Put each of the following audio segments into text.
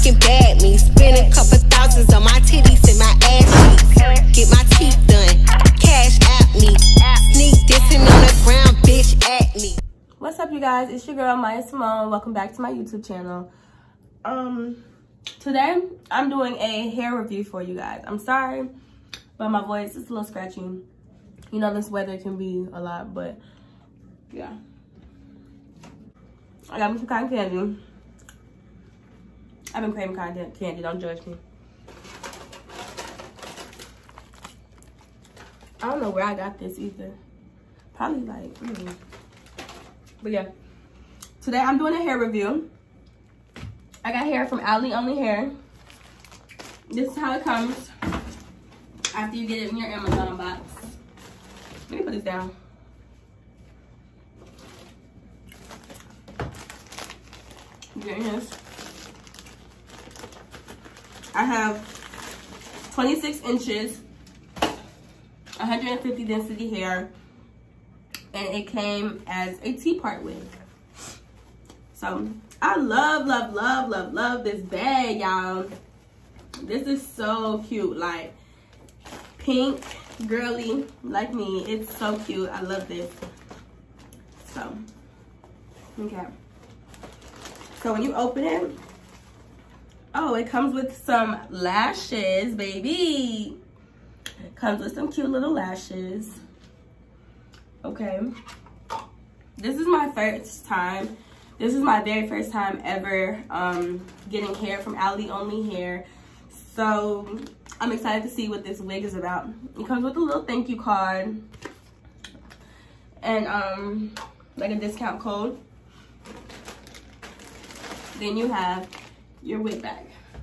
looking bad me. Spend a couple thousands on my titties and my ass cheeks. Get my teeth done, cash at me. Sneak dissing on the ground, bitch at me. What's up, you guys? It's your girl Maya Simone. Welcome back to my YouTube channel. Today I'm doing a hair review for you guys. I'm sorry, but my voice is a little scratchy. You know, this weather can be a lot, but yeah. I got me some cotton candy. I've been craving cotton candy, don't judge me. I don't know where I got this either. Probably like, But yeah, today I'm doing a hair review. I got hair from ALIONLY hair. This is how it comes after you get it in your Amazon box. Let me put this down. There it is. I have 26 inches, 150 density hair, and it came as a T-part wig. So I love this bag, y'all. This is so cute, like pink, girly, like me. It's so cute. I love this. So, okay. So when you open it, oh, it comes with some lashes, baby. It comes with some cute little lashes. Okay. This is my first time. This is my very first time ever getting hair from ALIONLY hair. So I'm excited to see what this wig is about. It comes with a little thank you card and like a discount code. Then you have your wig bag.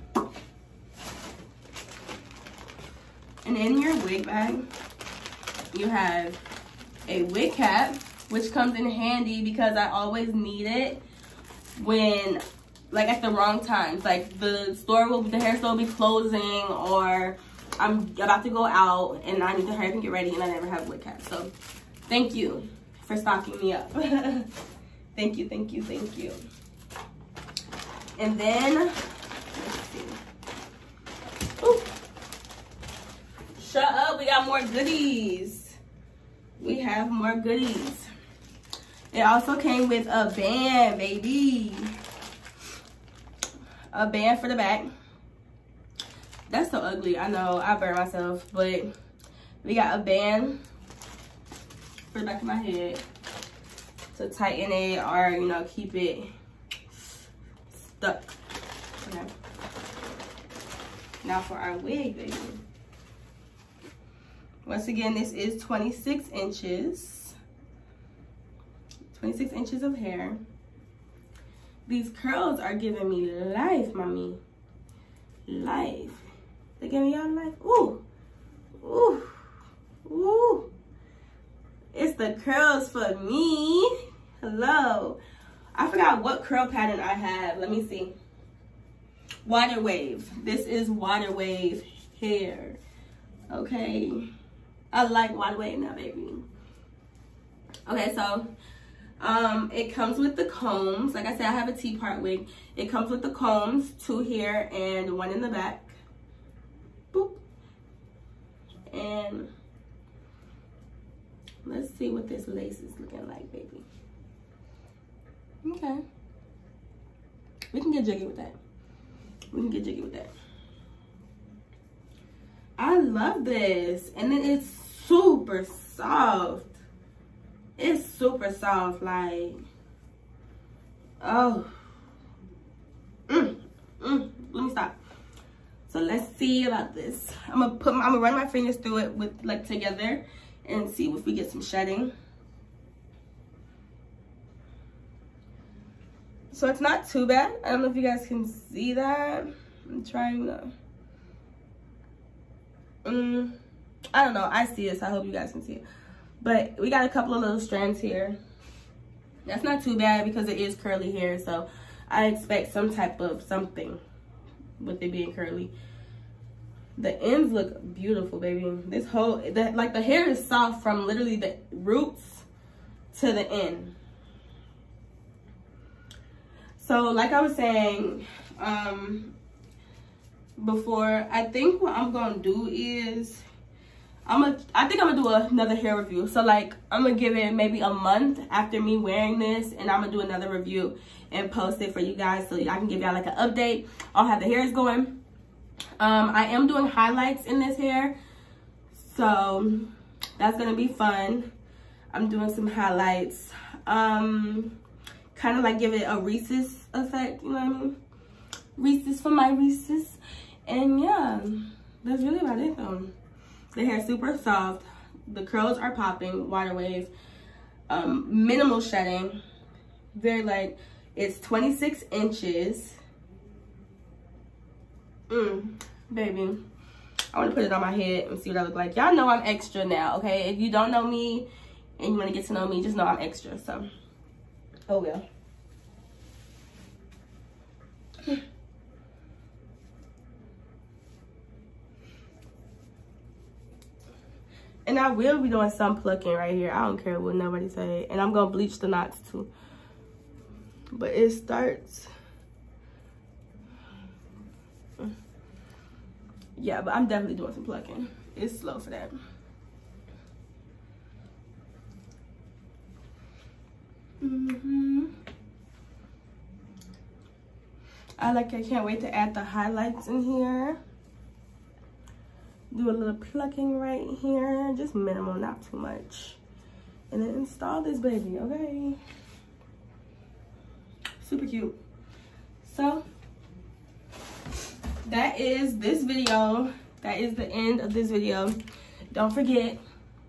And in your wig bag, you have a wig cap, which comes in handy because I always need it when, like, at the wrong times. Like the hair store will be closing, or I'm about to go out and I need to hurry up and get ready and I never have a wig cap. So thank you for stocking me up. Thank you. And then, let's see. Ooh. Shut up, we got more goodies. We have more goodies. It also came with a band, baby. A band for the back. That's so ugly, I know, I burned myself, but we got a band for the back of my head to tighten it or, you know, keep it stuck. Okay. Now for our wig, baby. Once again, this is 26 inches. 26 inches of hair. These curls are giving me life, mommy. Life. They're giving y'all life. Ooh. Ooh. Ooh. It's the curls for me. Hello. I forgot what curl pattern I have. Let me see. Water wave. This is water wave hair. Okay. I like water wave now, baby. Okay, so it comes with the combs. Like I said, I have a T-part wig. It comes with the combs, 2 here and 1 in the back. Boop. And let's see what this lace is looking like, baby. Okay. We can get jiggy with that. I love this. And then it's super soft. It's super soft, like, oh. Let me stop. So let's see about this. I'm gonna run my fingers through it with, like, together and see if we get some shedding. So it's not too bad. I don't know if you guys can see that. I'm trying to. I don't know. I see it, so I hope you guys can see it. But we got a couple of little strands here. That's not too bad because it is curly hair, so I expect some type of something with it being curly. The ends look beautiful, baby. This whole, like, the hair is soft from literally the roots to the end. So like I was saying, before. I think what I'm gonna do is I think I'm gonna do another hair review. So like I'm gonna give it maybe a month after me wearing this, and I'm gonna do another review and post it for you guys so I can give y'all like an update on how the hair is going. I am doing highlights in this hair, so that's gonna be fun. I'm doing some highlights, kind of like give it a Reese's effect, you know what I mean? Reese's for my Reese's. And yeah, that's really about it though. The hair is super soft, the curls are popping, water wave, minimal shedding, very light. It's 26 inches. Baby, I want to put it on my head and see what I look like. Y'all know I'm extra now, okay? If you don't know me and you want to get to know me, just know I'm extra. So, oh well. And I will be doing some plucking right here. I don't care what nobody say. And I'm going to bleach the knots too. But it starts. Yeah, but I'm definitely doing some plucking. It's slow for that. I can't wait to add the highlights in here. Do a little plucking right here, just minimal, not too much. And then install this baby, okay? Super cute. So, that is this video. That is the end of this video. Don't forget,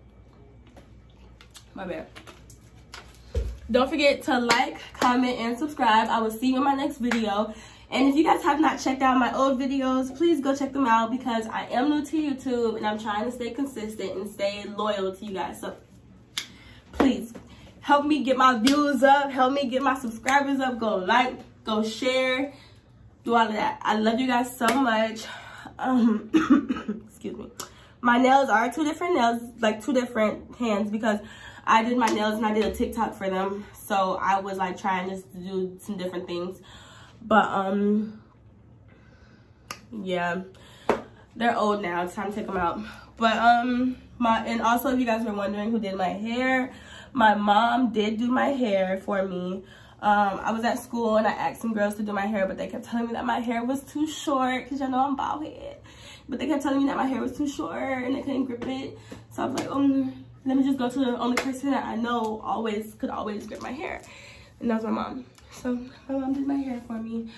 my bad. Don't forget to like, comment, and subscribe. I will see you in my next video. And if you guys have not checked out my old videos, please go check them out because I am new to YouTube and I'm trying to stay consistent and stay loyal to you guys. So please help me get my views up, help me get my subscribers up, go like, go share, do all of that. I love you guys so much. Excuse me. My nails are two different nails, like two different hands, because I did my nails and I did a TikTok for them. So I was like trying just to do some different things. But yeah, they're old now. It's time to take them out. But and also if you guys were wondering who did my hair, my mom did do my hair for me. I was at school and I asked some girls to do my hair, but they kept telling me that my hair was too short because y'all know I'm bald head. But they kept telling me that my hair was too short and they couldn't grip it. So I was like, let me just go to the only person that I know could always grip my hair, and that's my mom. So my mom did my hair for me.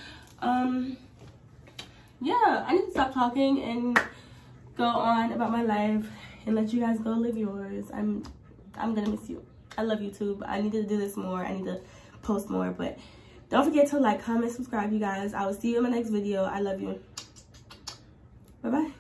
Yeah, I need to stop talking and go on about my life and let you guys go live yours. I'm gonna miss you. I love YouTube. I need to do this more. I need to post more. But don't forget to like, comment, subscribe, you guys. I will see you in my next video. I love you. Bye bye.